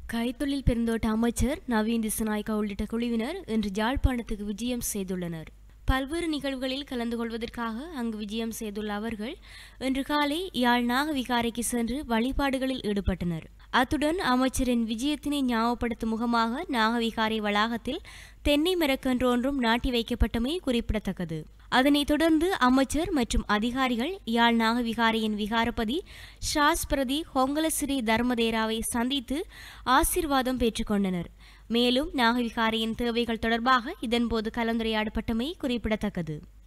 கைத்தொழில் பெருந்தோட்ட அமைச்சர் நவீன் திசுநாயக்கா உள்ளிட்ட குழுவினர் இன்று யாழ்ப்பாணத்துக்கு விஜயம் செய்துள்ளனர். பல்வேறு நிகழ்வுகளில் கலந்து கொள்வதற்காக அங்கு விஜயம் செய்துள்ள அவர்கள் இன்று காலை யாழ் நாகவிகாரைக்கு சென்று வழிபாடுகளில் ஈடுபட்டனர். அத்துடன் அமைச்சரின் விஜயத்தினை ஞாபகப்படுத்தும் முகமாக நாகவிகாரை வளாகத்தில் தென்னை மரக்கன்று ஒன்றும் நாட்டி வைக்கப்பட்டமை குறிப்பிடத்தக்கது. அதனைத் தொடர்ந்து அமைச்சர் மற்றும் அதிகாரிகள் யாழ் நாகவிகாரையின் விகாரபதி ஷாஸ்பிரதி ஹொங்கலசிறி தர்மதேராவை சந்தித்து ஆசீர்வாதம் பெற்றுக்கொண்டனர். மேலும் நாகவிகாரையின் தேவைகள் தொடர்பாக இதன்போது கலந்துரையாடப்பட்டமை குறிப்பிடத்தக்கது.